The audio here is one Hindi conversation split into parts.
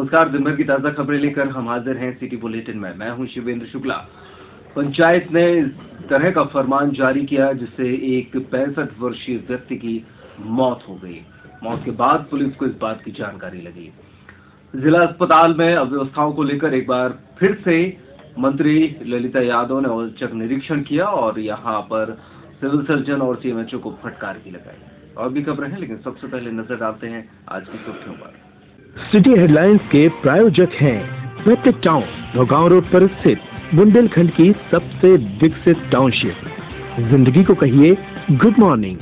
नमस्कार, दिन भर की ताजा खबरें लेकर हम हाजिर हैं सिटी बुलेटिन में। मैं हूं शिवेंद्र शुक्ला। पंचायत ने इस तरह का फरमान जारी किया जिससे एक 65 वर्षीय व्यक्ति की मौत हो गई। मौत के बाद पुलिस को इस बात की जानकारी लगी। जिला अस्पताल में अव्यवस्थाओं को लेकर एक बार फिर से मंत्री ललिता यादव ने औचक निरीक्षण किया और यहां पर सिविल सर्जन और सीएमएचओ को फटकार भी लगाई। और भी खबरें हैं, लेकिन सबसे पहले नजर डालते हैं आज की सुर्खियों पर। सिटी हेडलाइंस के प्रायोजक हैं प्रत्येक टाउन, नौगांव रोड पर स्थित बुंदेलखंड की सबसे विकसित टाउनशिप। जिंदगी को कहिए गुड मॉर्निंग।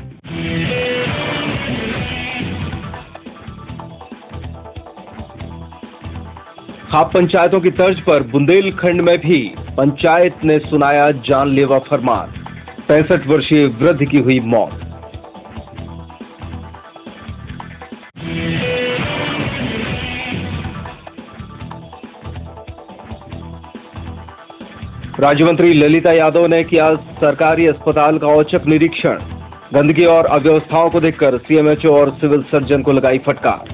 खाप पंचायतों की तर्ज पर बुंदेलखंड में भी पंचायत ने सुनाया जानलेवा फरमान। 65 वर्षीय वृद्ध की हुई मौत। राज्य मंत्री ललिता यादव ने किया सरकारी अस्पताल का औचक निरीक्षण। गंदगी और अव्यवस्थाओं को देखकर सीएमएचओ और सिविल सर्जन को लगाई फटकार।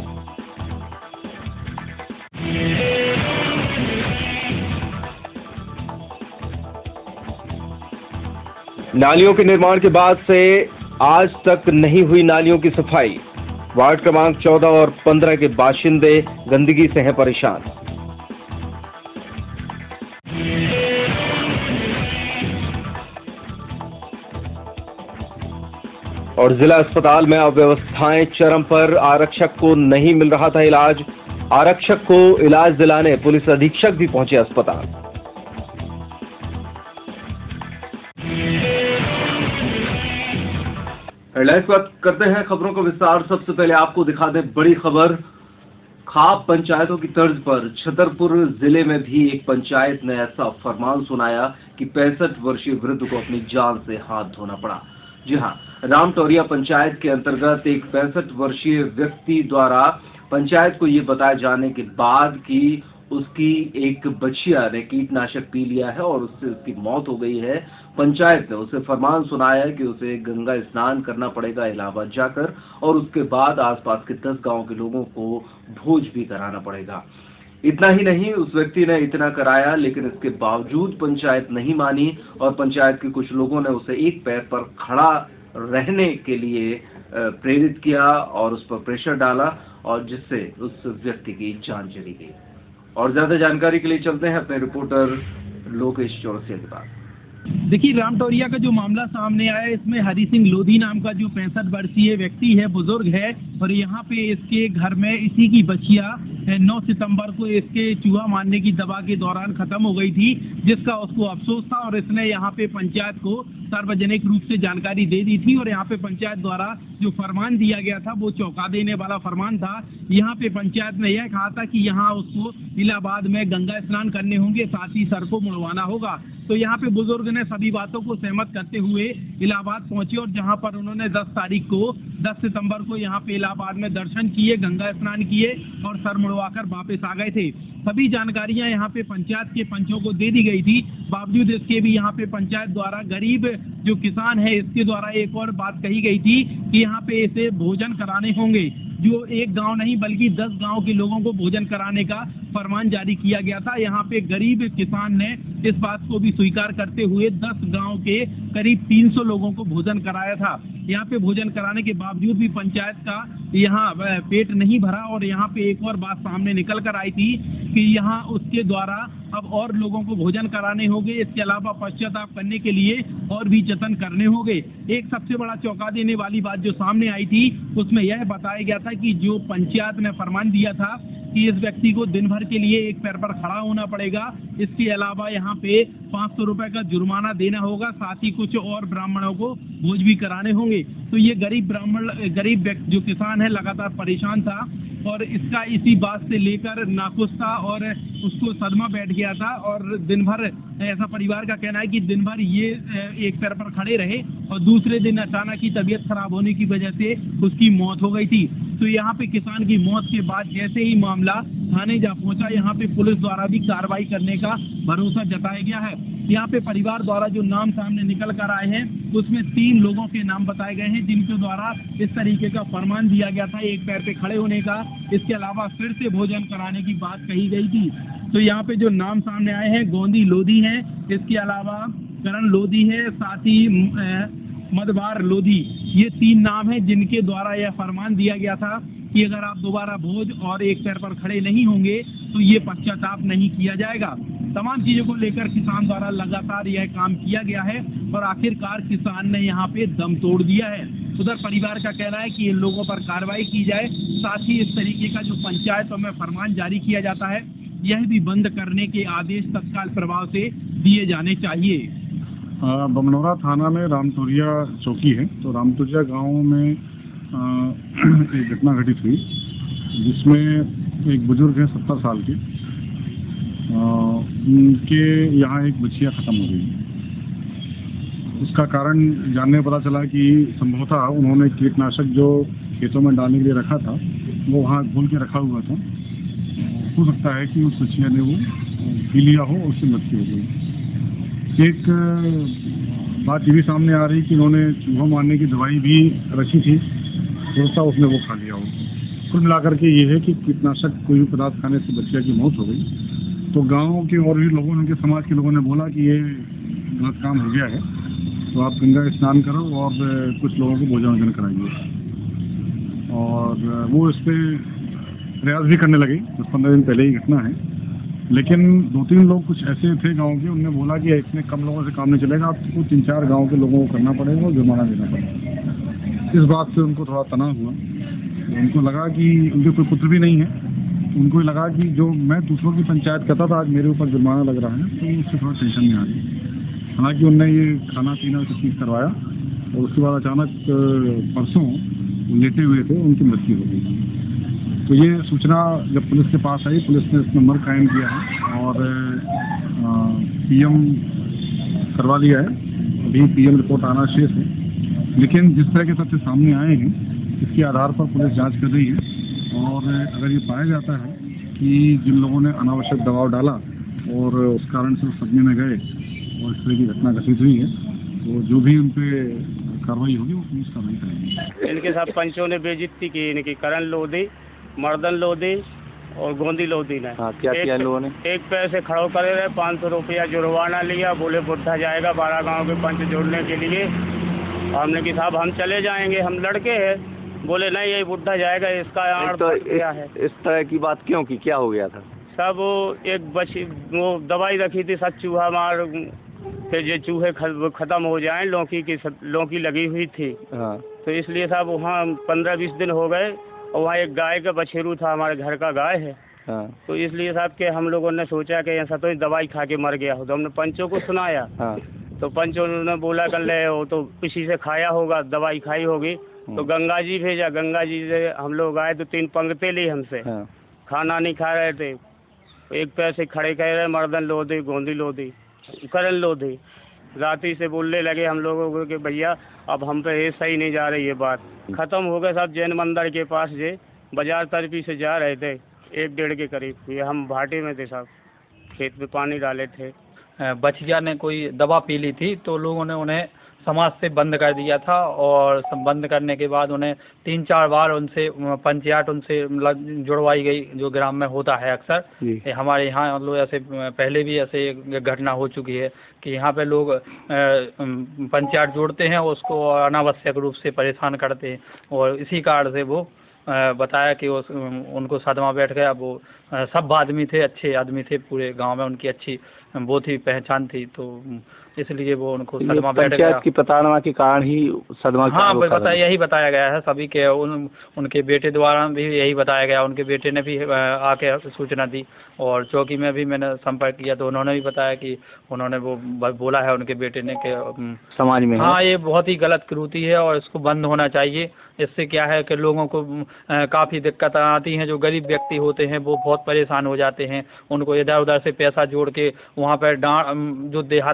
नालियों के निर्माण के बाद से आज तक नहीं हुई नालियों की सफाई। वार्ड क्रमांक 14 और 15 के बाशिंदे गंदगी से हैं परेशान। और जिला अस्पताल में अव्यवस्थाएं चरम पर, आरक्षक को नहीं मिल रहा था इलाज। आरक्षक को इलाज दिलाने पुलिस अधीक्षक भी पहुंचे अस्पताल। हेडलाइंस बात करते हैं खबरों का विस्तार। सबसे पहले आपको दिखा दें बड़ी खबर। खाप पंचायतों की तर्ज पर छतरपुर जिले में भी एक पंचायत ने ऐसा फरमान सुनाया कि 65 वर्षीय वृद्ध को अपनी जान से हाथ धोना पड़ा। जी हां, रामटौरिया पंचायत के अंतर्गत एक 65 वर्षीय व्यक्ति द्वारा पंचायत को ये बताए जाने के बाद कि उसकी एक बच्चिया ने कीटनाशक पी लिया है और उससे उसकी मौत हो गई है, पंचायत ने उसे फरमान सुनाया कि उसे गंगा स्नान करना पड़ेगा इलाहाबाद जाकर, और उसके बाद आसपास के 10 गांव के लोगों को भोज भी कराना पड़ेगा। इतना ही नहीं, उस व्यक्ति ने इतना कराया, लेकिन इसके बावजूद पंचायत नहीं मानी और पंचायत के कुछ लोगों ने उसे एक पैर पर खड़ा रहने के लिए प्रेरित किया और उस पर प्रेशर डाला, और जिससे उस व्यक्ति की जान चली गई। और ज्यादा जानकारी के लिए चलते हैं अपने रिपोर्टर लोकेश चौरसिया के पास। देखिए, रामटौरिया का जो मामला सामने आया है, इसमें हरि सिंह लोधी नाम का जो 65 वर्षीय व्यक्ति है, बुजुर्ग है, और यहाँ पे इसके घर में इसी की बच्चिया 9 सितंबर को इसके चूहा मारने की दवा के दौरान खत्म हो गई थी, जिसका उसको अफसोस था और इसने यहाँ पे पंचायत को सार्वजनिक रूप से जानकारी दे दी थी। और यहाँ पे पंचायत द्वारा जो फरमान दिया गया था वो चौंका देने वाला फरमान था। यहाँ पे पंचायत ने यह कहा था कि यहाँ उसको इलाहाबाद में गंगा स्नान करने होंगे, साथ ही सर को मुड़वाना होगा। तो यहाँ पे बुजुर्ग ने सभी बातों को सहमत करते हुए इलाहाबाद पहुंचे और जहाँ पर उन्होंने 10 सितंबर को यहाँ पे इलाहाबाद में दर्शन किए, गंगा स्नान किए और सर मुड़वाकर वापस आ गए थे। सभी जानकारियां यहाँ पे पंचायत के पंचों को दे दी गई थी। बावजूद इसके भी यहाँ पे पंचायत द्वारा गरीब जो किसान है इसके द्वारा एक और बात कही गई थी कि यहाँ पे इसे भोजन कराने होंगे। जो एक गांव नहीं बल्कि 10 गांव के लोगों को भोजन कराने का फरमान जारी किया गया था। यहाँ पे गरीब किसान ने इस बात को भी स्वीकार करते हुए 10 गांव के करीब 300 लोगों को भोजन कराया था। यहाँ पे भोजन कराने के बावजूद भी पंचायत का यहाँ पेट नहीं भरा और यहाँ पे एक और बात सामने निकल कर आई थी कि यहाँ उसके द्वारा अब और लोगों को भोजन कराने होंगे। इसके अलावा पश्चाताप करने के लिए और भी जतन करने होंगे। एक सबसे बड़ा चौंका देने वाली बात जो सामने आई थी उसमें यह बताया गया था कि जो पंचायत ने फरमान दिया था कि इस व्यक्ति को दिन भर के लिए एक पैर पर खड़ा होना पड़ेगा, इसके अलावा यहाँ पे 500 रुपए का जुर्माना देना होगा, साथ ही कुछ और ब्राह्मणों को भोज भी कराने होंगे। तो ये गरीब व्यक्ति जो किसान है लगातार परेशान था और इसका इसी बात से लेकर नाखुश था और उसको सदमा बैठ गया था। और दिन भर ऐसा परिवार का कहना है कि दिन भर ये एक पैर पर खड़े रहे और दूसरे दिन अचानक ही तबीयत खराब होने की वजह से उसकी मौत हो गई थी। तो यहाँ पे किसान की मौत के बाद जैसे ही मामला थाने जा पहुंचा, यहाँ पे पुलिस द्वारा भी कार्रवाई करने का भरोसा जताया गया है। यहाँ पे परिवार द्वारा जो नाम सामने निकल कर आए हैं उसमें 3 लोगों के नाम बताए गए हैं जिनके द्वारा इस तरीके का फरमान दिया गया था एक पैर पे खड़े होने का। इसके अलावा फिर से भोजन कराने की बात कही गई थी। तो यहाँ पे जो नाम सामने आए हैं, गोंदी लोधी है, इसके अलावा करण लोधी है, साथ ही मदबार लोधी, ये 3 नाम हैं जिनके द्वारा यह फरमान दिया गया था कि अगर आप दोबारा भोज और एक पैर पर खड़े नहीं होंगे तो ये पश्चाताप नहीं किया जाएगा। तमाम चीज़ों को लेकर किसान द्वारा लगातार यह काम किया गया है और आखिरकार किसान ने यहाँ पे दम तोड़ दिया है। उधर परिवार का कहना है कि इन लोगों पर कार्रवाई की जाए, साथ ही इस तरीके का जो पंचायतों में फरमान जारी किया जाता है यह भी बंद करने के आदेश तत्काल प्रभाव से दिए जाने चाहिए। बमनौरा थाना में रामतोरिया चौकी है। तो रामतोरिया गांव में एक घटना घटित हुई जिसमें एक बुजुर्ग है 70 साल के, उनके यहाँ एक बछिया ख़त्म हो गई। उसका कारण जानने में पता चला कि संभवतः उन्होंने कीटनाशक जो खेतों में डालने के लिए रखा था वो वहाँ घोल के रखा हुआ था। हो सकता है कि उस बछिया ने वो पी लिया हो, उससे मृत्यु हो गई। एक बात ये भी सामने आ रही कि उन्होंने चूहा मारने की दवाई भी रखी थी, हो सकता उसने वो खा लिया हो। कुल मिलाकर के ये है कि कीटनाशक कोई भी पदार्थ खाने से बच्चे की मौत हो गई। तो गांव के और भी लोगों ने, उनके समाज के लोगों ने बोला कि ये गलत काम हो गया है, तो आप गंगा स्नान करो और कुछ लोगों को भोजन वोजन कराइए। और वो इस पर प्रयास भी करने लगे। 10-15 दिन पहले ही घटना है, लेकिन 2-3 लोग कुछ ऐसे थे गांव के, उनने बोला कि इतने कम लोगों से काम नहीं चलेगा, आपको 3-4 गांव के लोगों को करना पड़ेगा और जुर्माना देना पड़ेगा। इस बात से उनको थोड़ा तनाव हुआ। उनको लगा कि उनके कोई पुत्र भी नहीं है, उनको लगा कि जो मैं दूसरों की पंचायत करता था आज मेरे ऊपर जुर्माना लग रहा है, तो उससे थोड़ा टेंशन में आ गई। हालांकि उनने ये खाना पीना सब चीज़ करवाया और उसके बाद अचानक परसों लेटे हुए थे, उनकी मृत्यु हो गई। तो ये सूचना जब पुलिस के पास आई, पुलिस ने इस नंबर कायम किया है और पीएम करवा लिया है। अभी पीएम रिपोर्ट आना शेष है, लेकिन जिस तरह के तथ्य सामने आए हैं इसके आधार पर पुलिस जांच कर रही है। और अगर ये पाया जाता है कि जिन लोगों ने अनावश्यक दबाव डाला और उस कारण से सदमे में गए और इस तरह की घटना घटित हुई है, तो जो भी उन पर कार्रवाई होगी वो पुलिस कार्रवाई करेगी। इनके साथ पंचों ने बेइज्जती की, इनकी करण लोधी, मर्दन लोधी और गोंदी लोधी ने। हाँ, क्या किया इन लोगों ने? एक पैर से खड़ो करे रहे, 500 रुपया जुर्माना लिया, बोले बुढ़ा जाएगा 12 गांव के पंच जोड़ने के लिए। हमने कि साहब हम चले जाएंगे, हम लड़के हैं। बोले नहीं, यही बुढ़ा जाएगा, इसका क्या है। इस तरह की बात क्यों की, क्या हो गया था? सब एक बची वो दवाई रखी थी, सब चूहा मार, फिर जो चूहे खत्म हो जाएं, लौकी लगी हुई थी। हाँ। तो इसलिए साहब वहाँ 15-20 दिन हो गए और वहाँ एक गाय का बछेरू था, हमारे घर का गाय है। हाँ। तो इसलिए साहब के हम लोगों ने सोचा कि ऐसा तो दवाई खा के मर गया हो, तो हमने पंचों को सुनाया। हाँ। तो पंचों ने बोला कर ले हो तो किसी से खाया होगा, दवाई खाई होगी। तो गंगा जी भेजा, गंगा जी से हम लोग आए तो 3 पंक्ति ली हमसे। हाँ। खाना नहीं खा रहे थे, एक पैर से खड़े कह रहे, मर्दन लोधी, गोंदी लोधी, करण लोधी। राती से बोलने लगे हम लोगों को कि भैया अब हम पे ये सही नहीं जा रही ये बात। ख़त्म हो गए साहब। जैन मंदिर के पास जे बाजार तरफी से जा रहे थे 1-1.5 के करीब, ये हम भाटे में थे साहब, खेत में पानी डाले थे। बछिया ने कोई दवा पी ली थी, तो लोगों ने उन्हें समाज से बंद कर दिया था और बंद करने के बाद उन्हें 3-4 बार उनसे पंचायत उनसे जुड़वाई गई, जो ग्राम में होता है अक्सर। हमारे यहाँ मतलब ऐसे पहले भी ऐसे घटना हो चुकी है कि यहाँ पे लोग पंचायत जोड़ते हैं, उसको अनावश्यक रूप से परेशान करते हैं और इसी कारण से वो बताया कि उनको सदमा बैठ गया। वो सब आदमी थे, अच्छे आदमी थे, पूरे गांव में उनकी अच्छी वो थी, पहचान थी, तो इसलिए वो उनको सदमा बैठ गया। पंचायत की प्रताड़ना के कारण ही सदमा। हाँ, यही बताया गया है सभी के। उनके बेटे द्वारा भी यही बताया गया। उनके बेटे ने भी आके सूचना दी और चौकी में भी मैंने संपर्क किया तो उन्होंने भी बताया कि उन्होंने वो बोला है उनके बेटे ने कि समाज में। हाँ, ये बहुत ही गलत कृति है और इसको बंद होना चाहिए। इससे क्या है कि लोगों को काफ़ी दिक्कत आती हैं। जो गरीब व्यक्ति होते हैं वो बहुत परेशान हो जाते हैं। उनको इधर उधर से पैसा जोड़ के वहाँ पर जो देहात में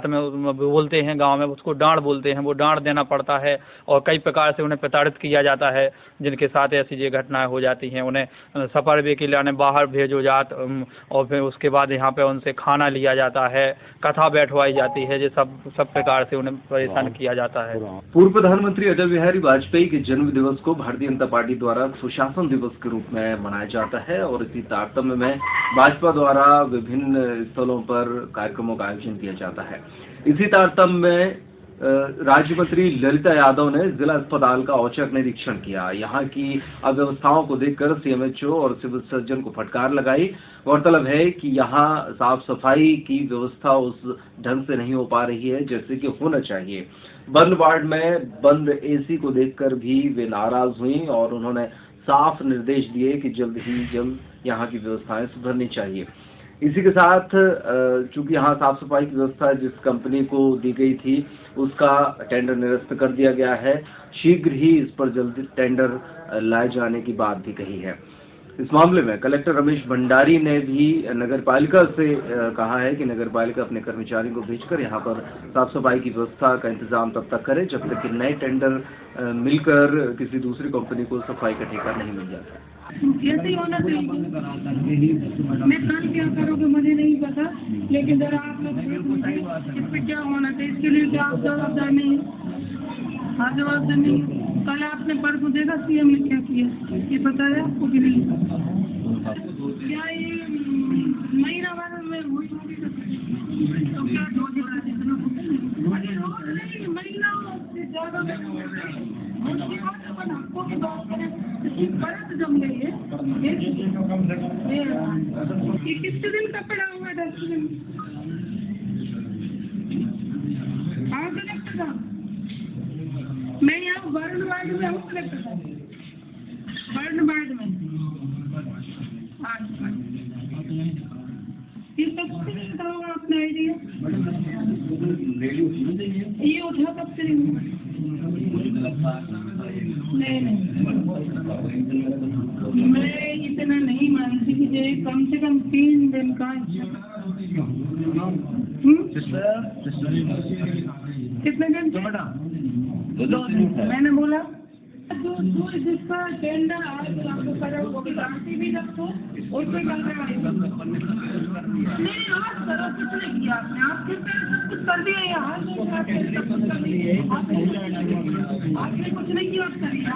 बोलते हैं गांव में, उसको डांड बोलते हैं, वो डांड देना पड़ता है और कई प्रकार से उन्हें प्रताड़ित किया जाता है। जिनके साथ ऐसी ये घटनाएं हो जाती हैं, उन्हें सफर के लिए बाहर भेजो जात और फिर उसके बाद यहाँ पे उनसे खाना लिया जाता है, कथा बैठवाई जाती है, ये सब प्रकार से उन्हें परेशान किया जाता है। पूर्व प्रधानमंत्री अटल बिहारी वाजपेयी के जन्म दिवस को भारतीय जनता पार्टी द्वारा सुशासन दिवस के रूप में मनाया जाता है और इसी तारतम्य में भाजपा द्वारा विभिन्न स्थलों पर कार्यक्रमों का आयोजन किया जाता है। इसी तारतम्य में राज्य मंत्री ललिता यादव ने जिला अस्पताल का औचक निरीक्षण किया। यहाँ की अव्यवस्थाओं को देखकर सीएमएचओ और सिविल सर्जन को फटकार लगाई। गौरतलब है कि यहाँ साफ सफाई की व्यवस्था उस ढंग से नहीं हो पा रही है जैसे कि होना चाहिए। बंद वार्ड में बंद एसी को देखकर भी वे नाराज हुई और उन्होंने साफ निर्देश दिए कि जल्द ही जल्द यहाँ की व्यवस्थाएं सुधरनी चाहिए। इसी के साथ चूंकि यहाँ साफ सफाई की व्यवस्था जिस कंपनी को दी गई थी उसका टेंडर निरस्त कर दिया गया है। शीघ्र ही इस पर जल्द टेंडर लाए जाने की बात भी कही है। इस मामले में कलेक्टर रमेश भंडारी ने भी नगरपालिका से कहा है कि नगरपालिका अपने कर्मचारियों को भेजकर यहाँ पर साफ सफाई की व्यवस्था का इंतजाम तब तक करे जब तक कि नए टेंडर मिलकर किसी दूसरी कंपनी को सफाई का ठेका नहीं मिल जाता। ऐसे ही होना चाहिए। मैं कल क्या करोगे मुझे नहीं पता, लेकिन जरा आप लोग इस पे क्या होना चाहिए, इसके लिए क्या आप जवाबदार नहीं है? हाँ, जवाबदार नहीं। कल आपने परसों देखा सीएम ने क्या किया, ये पता है आपको कि नहीं? क्या ये महीना भर में हुई होगी तो क्या दो महीना से ज़्यादा बरत जम गई है। ये कितने दिन का पड़ा हुआ है डस्टबिन? हाँ कलेक्टर साहब, मैं यहाँ वार्ड में हूँ कलेक्टर साहब, वार्ड में। ये कब से उठा होगा अपना आइडिया? ये उठा कब से? नहीं, मैं इतना नहीं मानती कि ये कम से कम 3 दिन का। कितने दिन? 2 दिन। मैंने बोला जो जिसका टेंडर आज आपको करो वो भी रखो और कोई कार्रवाई नहीं। आज करो, कुछ नहीं किया आपने, आपके सब कुछ कर दिया यहाँ, आपने कुछ नहीं किया।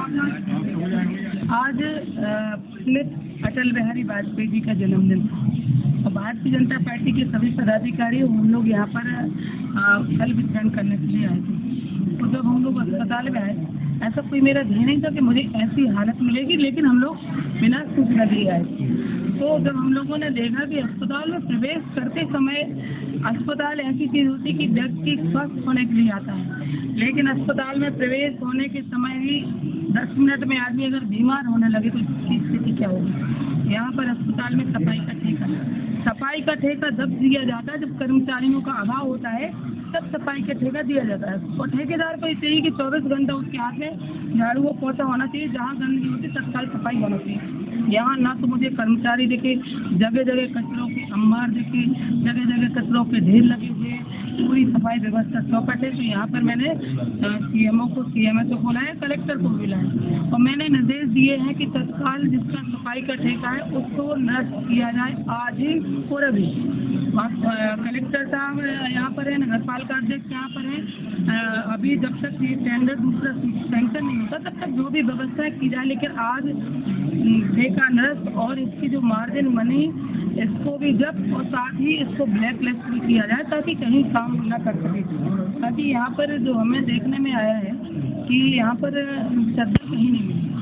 आज पंडित अटल बिहारी वाजपेयी जी का जन्मदिन और भारतीय जनता पार्टी के सभी पदाधिकारी हम लोग यहाँ पर फल वितरण करने के लिए आए थे। तो जब हम लोग अस्पताल में आए, ऐसा कोई मेरा ध्येय नहीं था कि मुझे ऐसी हालत मिलेगी, लेकिन हम लोग बिना सूचना दिए आए। तो जब हम लोगों ने देखा कि अस्पताल में प्रवेश करते समय, अस्पताल ऐसी चीज़ होती है कि व्यक्ति स्वस्थ होने के लिए आता है, लेकिन अस्पताल में प्रवेश होने के समय ही 10 मिनट में आदमी अगर बीमार होने लगे तो इसकी स्थिति क्या होगी। यहाँ पर अस्पताल में सफाई का ठेका जब दिया जाता है जब कर्मचारियों का अभाव होता है, तब सफाई का ठेका दिया जाता है। और ठेकेदार को ये चाहिए कि 24 घंटा उसके हाथ में झाड़ू व पोछा होना चाहिए, जहाँ गंदगी होती है तत्काल सफाई होना चाहिए। यहाँ ना तो मुझे कर्मचारी दिखे, जगह जगह कचरों के अंबार दिखे, जगह जगह कचरों के ढेर लगे हुए, पूरी सफाई व्यवस्था चौपट है। तो यहाँ पर मैंने सीएमओ को सीएमएचओ को बुलाया, कलेक्टर को बुलाया और मैंने निर्देश दिए हैं कि तत्काल जिसका सफाई का ठेका है उसको निरस्त किया जाए आज ही और अभी। कलेक्टर साहब यहाँ पर है, नगरपालिका अध्यक्ष यहाँ पर है। अभी जब तक ये टेंडर दूसरा सैंक्शन नहीं होता तब तक जो भी व्यवस्था की जाए, लेकिन आज ठेका निरस्त और इसकी जो मार्जिन मनी इसको भी जब्त और साथ ही इसको ब्लैक लिस्ट भी किया जाए ताकि कहीं काम न कर सके। ताकि यहाँ पर जो हमें देखने में आया है कि यहाँ पर चद्दर कहीं नहीं मिली।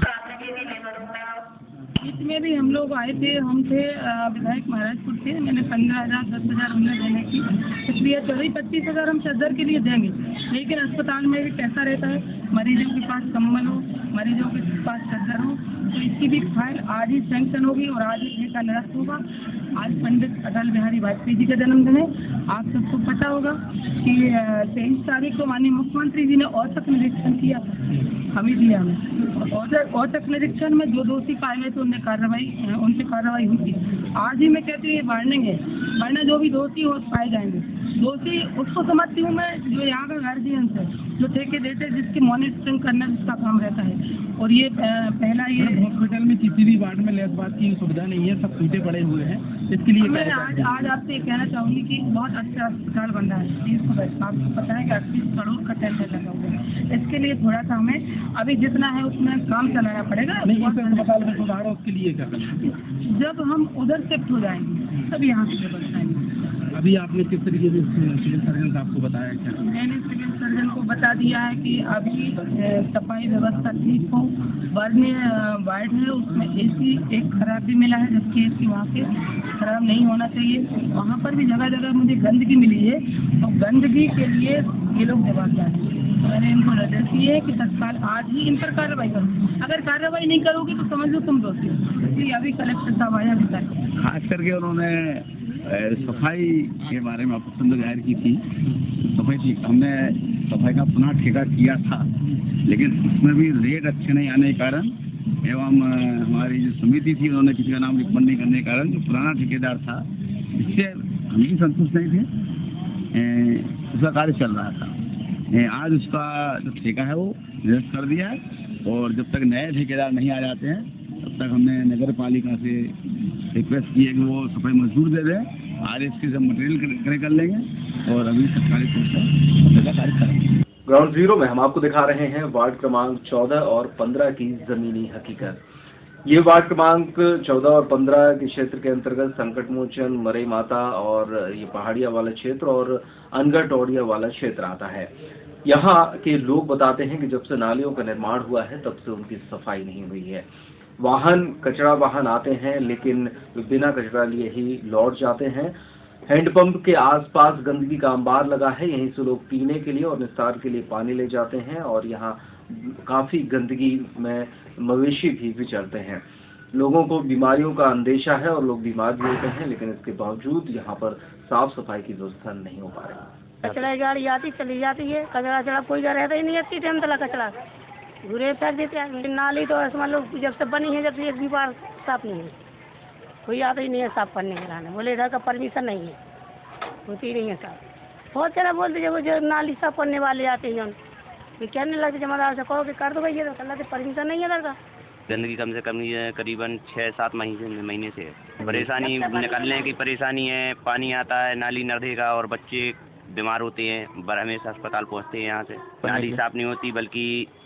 इसमें भी हम लोग आए थे, हम थे विधायक महाराजपुर थे, मैंने 15,000 10,000 हमने देने की, इसलिए 24-25,000 हम चद्दर के लिए देंगे। लेकिन अस्पताल में भी कैसा रहता है, मरीजों के पास कंबल हो, मरीजों के पास चद्दर हो, तो इसकी भी फाइल आज ही सैंक्शन होगी और आज ही ठेका निरस्त होगा। आज पंडित अटल बिहारी वाजपेयी जी का जन्मदिन है। आप सबको पता होगा कि 23 तारीख को माननीय मुख्यमंत्री जी ने औचक निरीक्षण किया था हमीदिया में। औचक निरीक्षण में जो दोषी पाए गए थे उनसे कार्रवाई हुई थी। आज ही मैं कहती हूँ ये वार्निंग है, वरना जो भी दोषी हो पाए जाएंगे। दोषी उसको समझती हूँ मैं जो यहाँ का गार्जियन है, जो ठेके देते, जिसकी मॉनिटरिंग करना जिसका काम रहता है। और ये पहला ये हॉस्पिटल में किसी भी वार्ड में लेट बात की सुविधा नहीं है, सब टूटे पड़े हुए हैं। इसके लिए मैं आज आपसे ये कहना चाहूँगी कि बहुत अच्छा अस्पताल बन रहा है 30 को आपको पता है कि 38 करोड़ का टेंडर लगा हुआ है। इसके लिए थोड़ा सा हमें अभी जितना है उसमें काम चलाना पड़ेगा। नहीं, अस्पताल में सुधार हो, उसके लिए क्या करना? जब हम उधर शिफ्ट हो जाएंगे तब यहाँ से व्यवस्था आएंगे। अभी आपने किस तरीके से सिविल सर्जन साहब को बताया क्या? मैंने सिविल सर्जन को बता दिया है कि अभी सफाई व्यवस्था ठीक हो। वर्ने वार्ड है उसमें एसी एक खराब भी मिला है, जबकि एसी वहाँ के खराब नहीं होना चाहिए। वहाँ पर भी जगह जगह मुझे गंदगी मिली है, तो गंदगी के लिए ये लोग जवाबदार हैं। मैंने इनको निर्देश दिए है कि तत्काल आज ही इन पर कार्रवाई करो। अगर कार्रवाई नहीं करोगे तो समझ लो तुम दोषी हो। इसलिए अभी कलेक्टर साहब आया अभी तक। खास करके उन्होंने सफाई के बारे में पसंद जाहिर की थी। हमने सफाई का पुनः ठेका किया था, लेकिन उसमें भी रेट अच्छे नहीं आने के कारण एवं हमारी जो समिति थी उन्होंने किसी का नाम रिकमेंड नहीं करने के कारण जो पुराना ठेकेदार था इससे हम भी संतुष्ट नहीं थे। उसका कार्य चल रहा था। आज उसका जो ठेका है वो निरस्त कर दिया है, और जब तक नए ठेकेदार नहीं आ जाते हैं तब तक हमने नगर पालिका से रिक्वेस्ट की है कि वो सफाई मजदूर दे दें। आज इसके सब मटेरियल कर लेंगे और अभी सरकारी तौर पर कार्य करेंगे। ग्राउंड जीरो में हम आपको दिखा रहे हैं वार्ड क्रमांक 14 और 15 की जमीनी हकीकत। ये वार्ड क्रमांक 14 और 15 के क्षेत्र के अंतर्गत संकट मोचन, मरई माता और ये पहाड़िया वाला क्षेत्र और अनगढ़ टोड़िया वाला क्षेत्र आता है। यहाँ के लोग बताते हैं कि जब से नालियों का निर्माण हुआ है तब से उनकी सफाई नहीं हुई है। कचरा वाहन आते हैं, लेकिन बिना कचरा लिए ही लौट जाते हैं। हैंडपंप के आसपास गंदगी का अंबार लगा है, यहीं से लोग पीने के लिए और निस्तार के लिए पानी ले जाते हैं, और यहाँ काफी गंदगी में मवेशी भी विचरते हैं। लोगों को बीमारियों का अंदेशा है और लोग बीमार भी होते हैं, लेकिन इसके बावजूद यहाँ पर साफ सफाई की व्यवस्था नहीं हो पा रही। कचरा गाड़ी आती चली जाती है, कचरा कोई रहता ही नहीं है। इतनी टाइम तला कचरा घूरे फेंक देते हैं। नाली तो मान लो जब से बनी है, जब से एक भी बार साफ नहीं है, कोई आता ही नहीं है साफ करने के लाने। बोले इधर का परमिशन नहीं है, होती नहीं है साफ। बहुत सारा बोलते जब जो नाली साफ करने वाले आते हैं कहने लगते जमादार से कहो कि कर दो भैया, तो परमिशन नहीं है इधर का। गंदगी कम से कम करीबन 6-7 महीने से है। परेशानी निकलने की परेशानी है, पानी आता है नाली नर्दे का और बच्चे बीमार होते हैं, हमेशा अस्पताल पहुँचते हैं। यहाँ से नाली साफ नहीं होती, बल्कि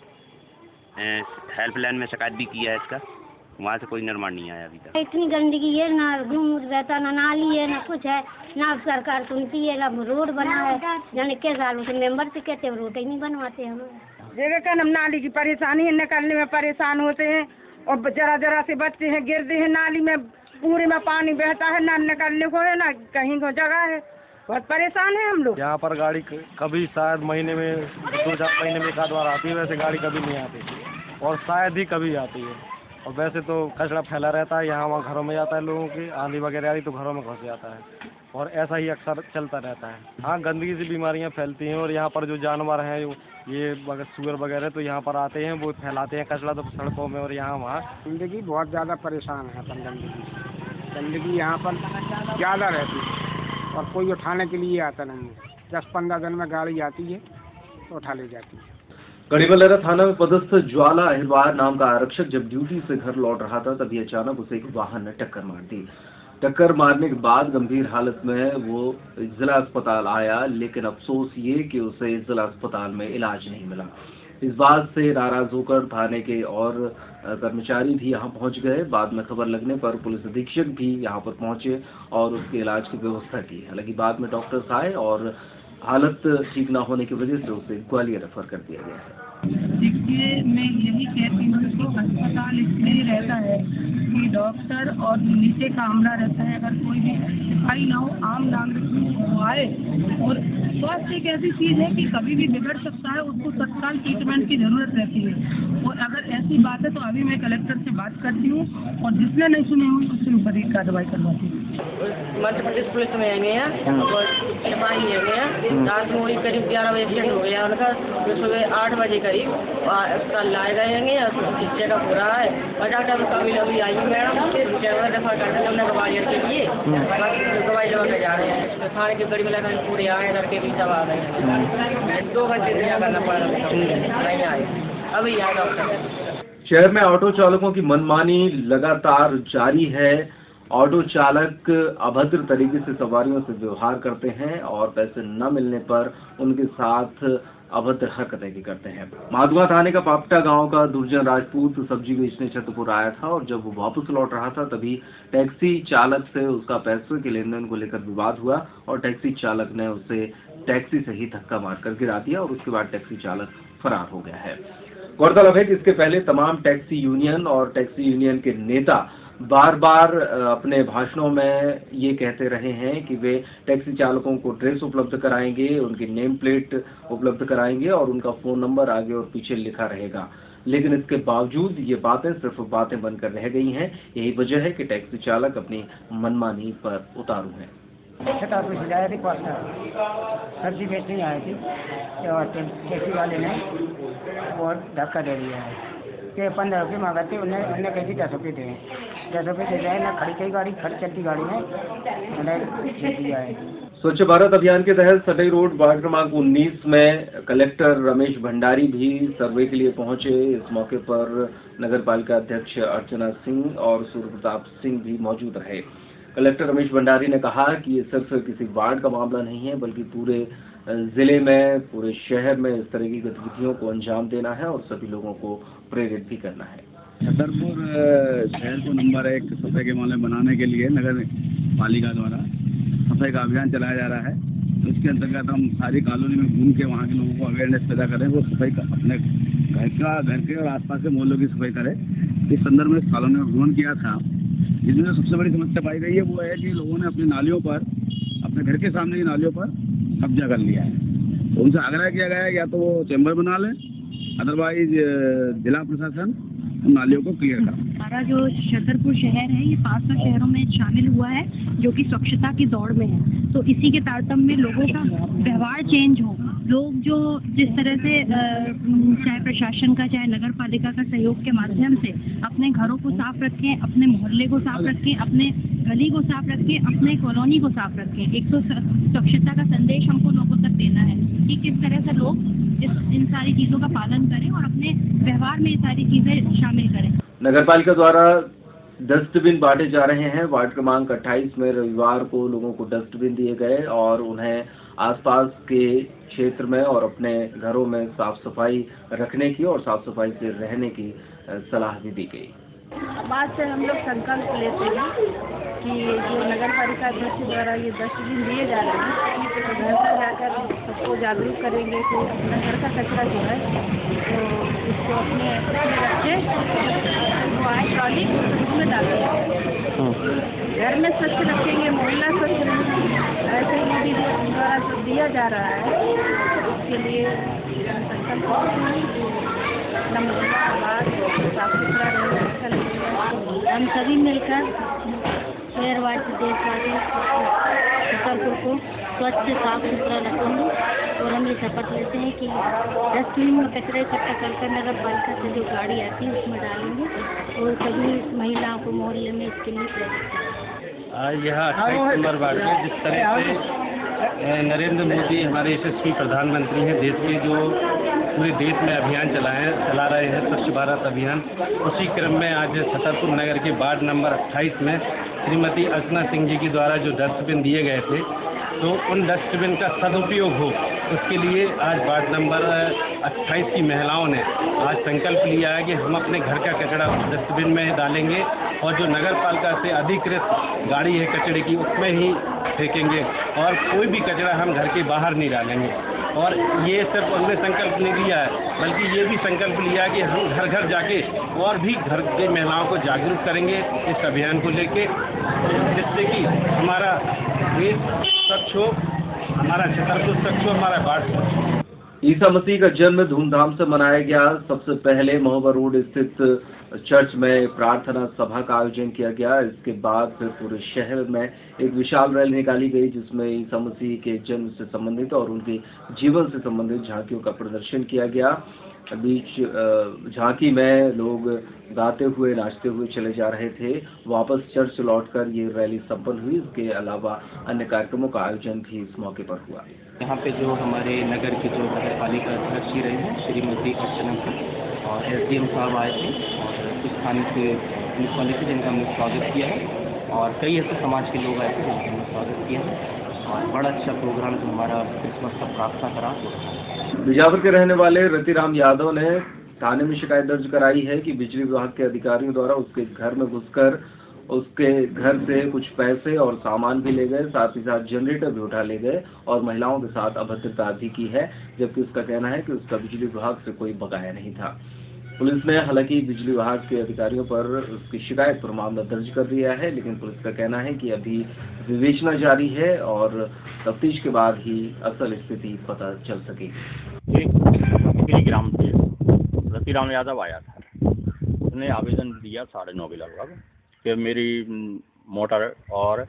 हेल्पलाइन में शिकायत भी किया है इसका, वहाँ से कोई निर्माण नहीं आया अभी तक। इतनी गंदगी है, ना दूध रहता, ना नाली है, ना कुछ है, ना सरकार सुनती है, ना रोड बना है। जाने के सालों से मेंबर से कहते हैं रोड ही नहीं बनवाते हम। जगह का नाली की परेशानी है, निकलने में परेशान होते हैं और जरा जरा से बच्चे हैं गिरते हैं नाली में, पूरे में पानी बहता है, ना निकलने को है ना कहीं को जगह है। बहुत परेशान है हम लोग। यहाँ पर गाड़ी कभी शायद महीने में 2-4 महीने में एक आध बार आती है, वैसे गाड़ी कभी नहीं आती और शायद ही कभी आती है। और वैसे तो कचरा फैला रहता है, यहाँ वहाँ घरों में जाता है, लोगों की आंधी वगैरह आ रही तो घरों में घुस जाता है, और ऐसा ही अक्सर चलता रहता है। हाँ, गंदगी से बीमारियाँ फैलती हैं, और यहाँ पर जो जानवर हैं ये सूअर वगैरह तो यहाँ पर आते हैं, वो फैलाते हैं कचरा तो सड़कों में और यहाँ वहाँ। जिंदगी बहुत ज़्यादा परेशान है अपन गंदगी यहाँ पर ज़्यादा रहती है और कोई उठाने के लिए आता नहीं है। 10-15 दिन में गाड़ी आती है तो उठा ले जाती है। कड़ीबल्लरा थाना में पदस्थ ज्वाला अहिरवार नाम का आरक्षक जब ड्यूटी से घर लौट रहा था तभी अचानक उसे एक वाहन ने टक्कर मार दी। टक्कर मारने के बाद गंभीर हालत में वो जिला अस्पताल आया, लेकिन अफसोस ये कि उसे जिला अस्पताल में इलाज नहीं मिला। इस बात से नाराज होकर थाने के और कर्मचारी भी यहां पहुंच गए। बाद में खबर लगने पर पुलिस अधीक्षक भी यहां पर पहुंचे और उसके इलाज की व्यवस्था की। हालांकि बाद में डॉक्टर्स आए और हालत ठीक न होने की वजह से उसे ग्वालियर रेफर कर दिया गया है। देखिए, मैं यही कहती हूँ कि अस्पताल इसलिए रहता है कि डॉक्टर और नीचे का अमला रहता है। अगर कोई भी सिपाही ना हो, आम नागरिक वो आए, और स्वास्थ्य एक ऐसी चीज़ है कि कभी भी बिगड़ सकता है, उसको तत्काल ट्रीटमेंट की ज़रूरत रहती है। और अगर ऐसी बात है तो अभी मैं कलेक्टर से बात करती हूँ और जिसने नहीं सुनी हुई उससे ऊपर ही कार्रवाई करवाती हूँ। मध्य प्रदेश पुलिस में आएंगे हैं और सिपाही हैं। रात में वही करीब 11 बजे एक्सीडेंट हो गया उनका, तो सुबह 8 बजे करीब अस्पताल लाए गए हैं और चेकअप हो रहा है। और डॉक्टर कभी अभी आई मैडम रेफर करते हमने गवालियर के लिए, दवाई लगा के जा रहे हैं। थाने के गड़ी में लगा पूरे आए करके भी सब आ गए हैं। 2 घंटे इंतजार करना पड़ रहा है, नहीं आए, अभी आए डॉक्टर। शहर में ऑटो चालकों की मनमानी लगातार जारी है। ऑटो चालक अभद्र तरीके से सवारियों से व्यवहार करते हैं और पैसे न मिलने पर उनके साथ अभद्र हरकतें भी करते हैं। माधुआ थाने का पापटा गांव का दुर्जन राजपूत सब्जी बेचने छतरपुर आया था और जब वो वापस लौट रहा था तभी टैक्सी चालक से उसका पैसे के लेन देन को लेकर विवाद हुआ और टैक्सी चालक ने उसे टैक्सी से ही धक्का मारकर गिरा दिया और उसके बाद टैक्सी चालक फरार हो गया है। गौरतलब है कि इसके पहले तमाम टैक्सी यूनियन और टैक्सी यूनियन के नेता बार बार अपने भाषणों में ये कहते रहे हैं कि वे टैक्सी चालकों को ड्रेस उपलब्ध कराएंगे, उनकी नेम प्लेट उपलब्ध कराएंगे और उनका फोन नंबर आगे और पीछे लिखा रहेगा। लेकिन इसके बावजूद ये बातें सिर्फ बातें बनकर रह गई हैं। यही वजह है कि टैक्सी चालक अपनी मनमानी पर उतारू हैं। सब्जी बेचने आए थे और टैक्सी वाले ने और धक्का दे दिया है कि 15 रुपये मांगते, उन्हें कह दी 10 रुपये दे, 10 रुपये दे जाए ना, खड़ी गाड़ी खड़ी चलती गाड़ी में उन्हें दे दिया है। स्वच्छ भारत अभियान के तहत सटई रोड वार्ड क्रमांक 19 में कलेक्टर रमेश भंडारी भी सर्वे के लिए पहुंचे। इस मौके पर नगर पालिका अध्यक्ष अर्चना सिंह और सूर्य प्रताप सिंह भी मौजूद रहे। कलेक्टर रमेश भंडारी ने कहा कि ये सिर्फ किसी वार्ड का मामला नहीं है बल्कि पूरे जिले में, पूरे शहर में इस तरह की गतिविधियों को अंजाम देना है और सभी लोगों को प्रेरित भी करना है। छतरपुर शहर को नंबर 1 सफाई के मामले बनाने के लिए नगर पालिका द्वारा सफाई का अभियान चलाया जा रहा है। तो इसके अंतर्गत हम सारी कॉलोनी में घूम के वहाँ के लोगों को अवेयरनेस पैदा करें, वो सफाई का अपने घर के और आसपास के मोहल्लों की सफाई करें। इस संदर्भ में इस कॉलोनी में भ्रमण किया था, जिसमें सबसे बड़ी समस्या पाई गई है वो है कि लोगों ने अपनी नालियों पर, अपने घर के सामने की नालियों पर कब्जा कर लिया है। तो उनसे आग्रह किया गया है या तो वो चैम्बर बना लें, अदरवाइज जिला प्रशासन उन नालियों को क्लियर करा। हमारा जो छतरपुर शहर है ये 500 शहरों में शामिल हुआ है जो कि स्वच्छता की दौड़ में है। तो इसी के तारतम्य में लोगों का व्यवहार चेंज हो, लोग जो जिस तरह से चाहे प्रशासन का चाहे नगर पालिका का सहयोग के माध्यम से अपने घरों को साफ रखें, अपने मोहल्ले को साफ रखें, अपने गली को साफ रखें, अपने कॉलोनी को साफ रखें। एक तो स्वच्छता का संदेश हमको लोगों तक देना है कि किस तरह से लोग इन सारी चीज़ों का पालन करें और अपने व्यवहार में ये सारी चीज़ें शामिल करें। नगर पालिका द्वारा डस्टबिन बांटे जा रहे हैं। वार्ड क्रमांक 28 में रविवार को लोगों को डस्टबिन दिए गए और उन्हें आसपास के क्षेत्र में और अपने घरों में साफ सफाई रखने की और साफ सफाई से रहने की सलाह भी दी गई। बाद से हम लोग संकल्प लेते हैं कि जो नगर पालिका अध्यक्ष द्वारा ये डस्टबिन दिए जा रहे हैं तो घर पर जाकर सबको जागरूक करेंगे कि अपना घर का कचरा जो है तो उसको अपने रखे, वो आए ट्रॉली उसमें डालेंगे। घर में स्वच्छ रखेंगे, मोहल्ला स्वच्छ रखेंगे। ऐसे ही मोदी द्वारा जो दिया जा रहा है उसके लिए संकल्प साफ सुथरा हम सभी मिलकर शहर वार्ड देशवासी छतरपुर को स्वच्छ साफ सुथरा रखेंगे और हम ये शपथ लेते हैं कि डस्टबिन में कचरा इकट्ठा कर नगर पालिका से जो गाड़ी आती है उसमें डालेंगे और सभी महिलाओं को मोहल्ले में इसके लिए प्रेरित करेंगे। आज यहाँ 28 नंबर वार्ड में जिस तरह से नरेंद्र मोदी हमारे यशस्वी प्रधानमंत्री हैं, देश के जो पूरे देश में अभियान चला रहे हैं स्वच्छ भारत अभियान, उसी क्रम में आज छतरपुर नगर के वार्ड नंबर 28 में श्रीमती अर्चना सिंह जी के द्वारा जो डस्टबिन दिए गए थे तो उन डस्टबिन का सदुपयोग हो उसके लिए आज वार्ड नंबर 28 की महिलाओं ने आज संकल्प लिया है कि हम अपने घर का कचरा डस्टबिन में डालेंगे और जो नगर पालिका से अधिकृत गाड़ी है कचरे की उसमें ही फेंकेंगे और कोई भी कचरा हम घर के बाहर नहीं डालेंगे। और ये सिर्फ उन्होंने संकल्प नहीं लिया है बल्कि ये भी संकल्प लिया कि हम घर घर जाके और भी घर के महिलाओं को जागरूक करेंगे इस अभियान को लेके, जिससे कि हमारा देश स्वच्छ हो, हमारा छतरपुर स्वच्छ हो, हमारा वार्ड स्वच्छ हो। ईसा मसीह का जन्म धूमधाम से मनाया गया। सबसे पहले महोबा रोड स्थित चर्च में प्रार्थना सभा का आयोजन किया गया। इसके बाद फिर पूरे शहर में एक विशाल रैली निकाली गई, जिसमें ईसा मसीह के जन्म से संबंधित और उनके जीवन से संबंधित झांकियों का प्रदर्शन किया गया। बीच झांकी में लोग गाते हुए नाचते हुए चले जा रहे थे। वापस चर्च लौटकर ये रैली संपन्न हुई। इसके अलावा अन्य कार्यक्रमों का आयोजन भी इस मौके पर हुआ। यहाँ पे जो हमारे नगर के जो नगर पालिका अध्यक्ष रहे हैं श्रीमती अर्चना और SDM साहब आए थे और कुछ स्थानीय से म्यूनसिपालिटी जिनका हमने स्वागत किया है और कई ऐसे समाज के लोग आए थे जिनका हमने स्वागत किया है और बड़ा अच्छा प्रोग्राम जो हमारा क्रिसमस का प्रार्थना करा। बीजापुर के रहने वाले रतिराम यादव ने थाने में शिकायत दर्ज कराई है कि बिजली विभाग के अधिकारियों द्वारा उसके घर में घुसकर उसके घर से कुछ पैसे और सामान भी ले गए, साथ ही साथ जनरेटर भी उठा ले गए और महिलाओं के साथ अभद्रता भी की है, जबकि उसका कहना है कि उसका बिजली विभाग से कोई बकाया नहीं था। पुलिस ने हालांकि बिजली विभाग के अधिकारियों पर उसकी शिकायत पर मामला दर्ज कर दिया है, लेकिन पुलिस का कहना है कि अभी विवेचना जारी है और तफ्तीश के बाद ही असल स्थिति पता चल सकेगी। ग्राम से रतिराम यादव आया था, उसने आवेदन दिया 9:30 के लगभग कि मेरी मोटर और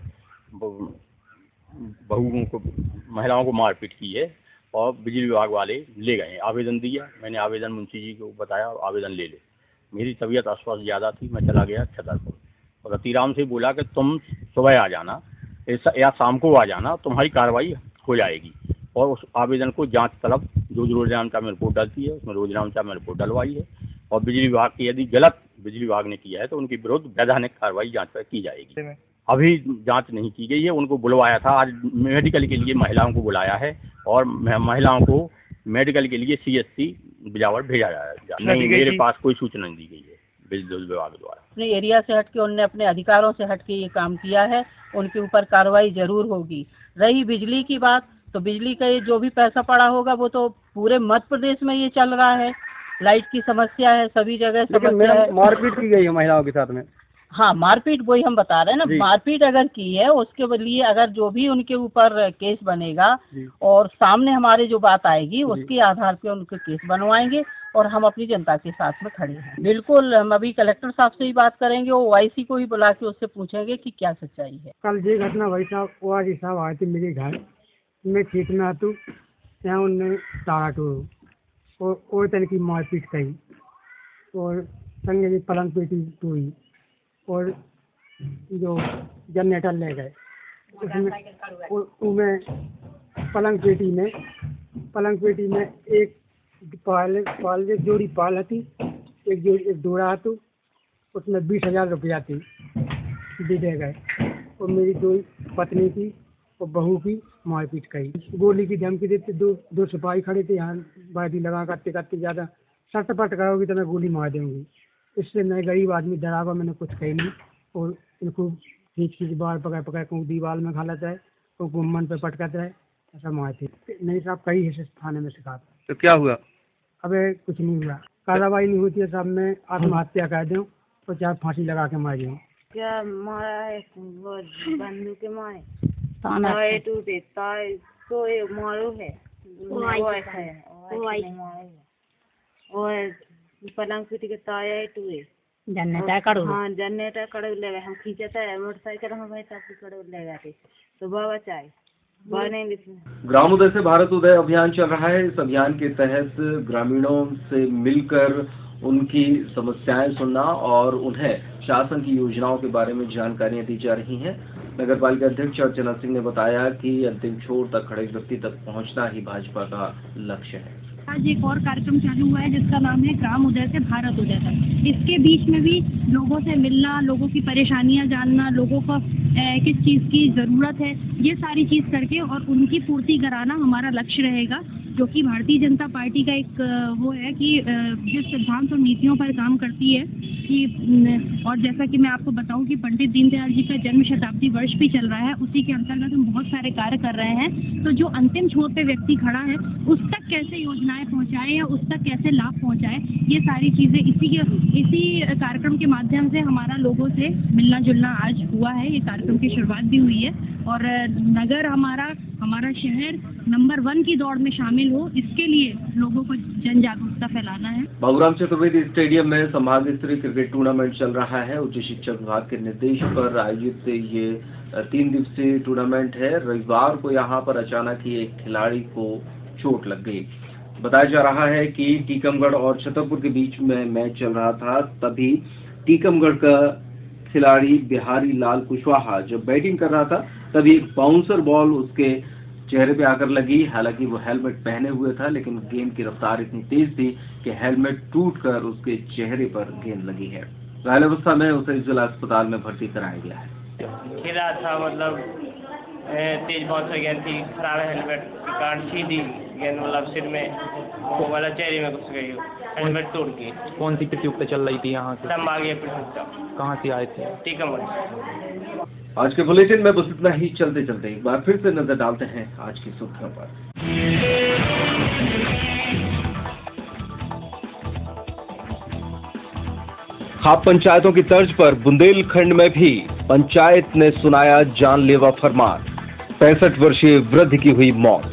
बहुओं को महिलाओं को मारपीट की है और बिजली विभाग वाले ले गए। आवेदन दिया, मैंने आवेदन मुंशी जी को बताया आवेदन ले ले। मेरी तबीयत अस्वस्थ ज़्यादा थी, मैं चला गया छतरपुर और रतिराम से बोला कि तुम सुबह आ जाना या शाम को आ जाना, तुम्हारी कार्रवाई हो जाएगी। और उस आवेदन को जांच तलब जो रोजनामचा में रिपोर्ट डलती है उसमें रोजनामचा में रिपोर्ट डलवाई है और बिजली विभाग की यदि गलत बिजली विभाग ने किया है तो उनके विरुद्ध वैधानिक कार्रवाई जांच पर की जाएगी। अभी जांच नहीं की गई है, उनको बुलवाया था आज मेडिकल के लिए, महिलाओं को बुलाया है और महिलाओं को मेडिकल के लिए CSC बिजावर भेजा जाएगा। नहीं, मेरे पास कोई सूचना नहीं दी गई है बिजली विभाग द्वारा। अपने एरिया से हटके उनने अपने अधिकारों से हटके ये काम किया है, उनके ऊपर कार्रवाई जरूर होगी। रही बिजली की बात, तो बिजली का ये जो भी पैसा पड़ा होगा वो तो पूरे मध्य प्रदेश में ये चल रहा है। लाइट की समस्या है, सभी जगह समस्या है। मारपीट की गई है महिलाओं के साथ में। हाँ, मारपीट वही हम बता रहे हैं ना, मारपीट अगर की है उसके लिए अगर जो भी उनके ऊपर केस बनेगा और सामने हमारे जो बात आएगी उसके आधार पे उनके केस बनवाएंगे और हम अपनी जनता के साथ में खड़े हैं। बिल्कुल, हम अभी कलेक्टर साहब से ही बात करेंगे, वो OIC को ही बुला के उससे पूछेंगे कि क्या सच्चाई है। कल ये घटना भाई साहब OIC साहब आए थे मेरे घर में, खेत में आतू यहाँ उनने तारा टोड़ो और तरह की मारपीट कही और संगे जी पलंग पेटी टोई और जो जनरेटर ले गए उसमें पलंग पेटी में एक पाल जोड़ी पाल थी, एक जोड़ा थी, उसमें 20,000 रुपया थी, दे गए और मेरी दो पत्नी की और बहू की मारपीट कही। गोली की धमकी देते, दो सिपाही खड़े थे यहाँ, बाजी लगा करते ज़्यादा सटपट करोगी तो मैं गोली मार दूँगी। इससे मैं गरीब आदमी डरावा, मैंने कुछ कही नहीं और इनको खींच बार पकड़ कहूँ दीवार में खा लेता है, तो गुम्मन पे पटकाता है, ऐसा मारते। नहीं साहब, कई है थाने में शिकायत। तो क्या हुआ? अबे कुछ नहीं हुआ, कार्रवाई नहीं होती है साहब। मैं आत्महत्या कर दूँ और चाहे फांसी लगा के मार दूँ। क्या मारा है वो बंदूक के मारे ताए टू देता है तो ये मारो है वो ऐसा है और पलंग पीटी के ताए टू है जनरेटर करो। हाँ, जनरेटर कड़ो ले गए, हम खींचता है मोटरसाइकिल हम भाई सब कड़ो ले गए थे तो बाबा चाय ग्राम उदय से भारत उदय अभियान चल रहा है। इस अभियान के तहत ग्रामीणों से मिलकर उनकी समस्याएं सुनना और उन्हें शासन की योजनाओं के बारे में जानकारियां दी जा रही हैं। नगर पालिका अध्यक्ष अर्चना सिंह ने बताया कि अंतिम छोर तक खड़े व्यक्ति तक पहुंचना ही भाजपा का लक्ष्य है। आज एक और कार्यक्रम चालू हुआ है जिसका नाम है ग्राम उदय से भारत उदय तक। इसके बीच में भी लोगों से मिलना, लोगों की परेशानियां जानना, लोगों को किस चीज़ की ज़रूरत है, ये सारी चीज़ करके और उनकी पूर्ति कराना हमारा लक्ष्य रहेगा, जो कि भारतीय जनता पार्टी का एक वो है कि जिस सिद्धांत और नीतियों पर काम करती है कि और जैसा कि मैं आपको बताऊं कि पंडित दीनदयाल जी का जन्म शताब्दी वर्ष भी चल रहा है, उसी के अंतर्गत हम बहुत सारे कार्य कर रहे हैं। तो जो अंतिम छोर पे व्यक्ति खड़ा है उस तक कैसे योजनाएं पहुंचाएं या उस तक कैसे लाभ पहुंचाएं, ये सारी चीज़ें इसी कार्यक्रम के माध्यम से हमारा लोगों से मिलना जुलना आज हुआ है। ये कार्यक्रम की शुरुआत भी हुई है और नगर हमारा हमारा शहर नंबर 1 की दौड़ में शामिल हो, इसके लिए लोगों को जन जागरूकता फैलाना है। बाबूराम चतुर्वेदी स्टेडियम में संभाग स्तरीय क्रिकेट टूर्नामेंट चल रहा है। उच्च शिक्षा विभाग के निर्देश पर आयोजित ये 3 दिवसीय टूर्नामेंट है। रविवार को यहाँ पर अचानक ही एक खिलाड़ी को चोट लग गई। बताया जा रहा है कि टीकमगढ़ और छतरपुर के बीच में मैच चल रहा था, तभी टीकमगढ़ का खिलाड़ी बिहारी लाल कुशवाहा जब बैटिंग कर रहा था तभी एक बाउंसर बॉल उसके चेहरे पे आकर लगी। हालांकि वो हेलमेट पहने हुए था, लेकिन गेंद की रफ्तार इतनी तेज थी कि हेलमेट टूटकर उसके चेहरे पर गेंद लगी है। घायल अवस्था में उसे जिला अस्पताल में भर्ती कराया गया है। खेला था, मतलब तेज बाउंसर गेंद थी, खराब हेलमेट की कारण सीधी गेंद मतलब सिर में वो वाला चेहरे में घुस गई, हेलमेट तोड़ के। कौन सी प्रतियोगिता चल रही थी यहाँ से? संभागीय प्रतियोगिता। कहाँ से आए थे? टीकमगढ़। आज के बुलेटिन में बस इतना ही। चलते चलते एक बार फिर से नजर डालते हैं आज की सुर्खियों पर। खाप पंचायतों की तर्ज पर बुंदेलखंड में भी पंचायत ने सुनाया जानलेवा फरमान। 65 वर्षीय वृद्ध की हुई मौत।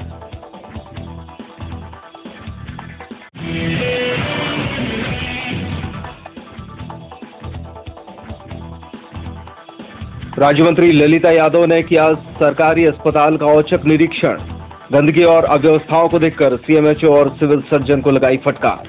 राज्य मंत्री ललिता यादव ने किया सरकारी अस्पताल का औचक निरीक्षण। गंदगी और अव्यवस्थाओं को देखकर सीएमएचओ और सिविल सर्जन को लगाई फटकार।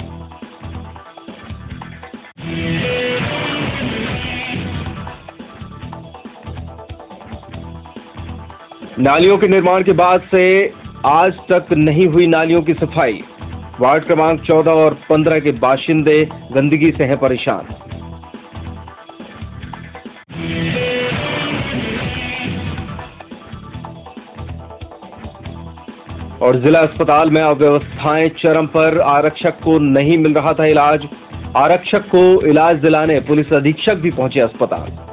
नालियों के निर्माण के बाद से आज तक नहीं हुई नालियों की सफाई। वार्ड क्रमांक 14 और 15 के बाशिंदे गंदगी से हैं परेशान। और जिला अस्पताल में अव्यवस्थाएं चरम पर। आरक्षक को नहीं मिल रहा था इलाज। आरक्षक को इलाज दिलाने पुलिस अधीक्षक भी पहुंचे अस्पताल।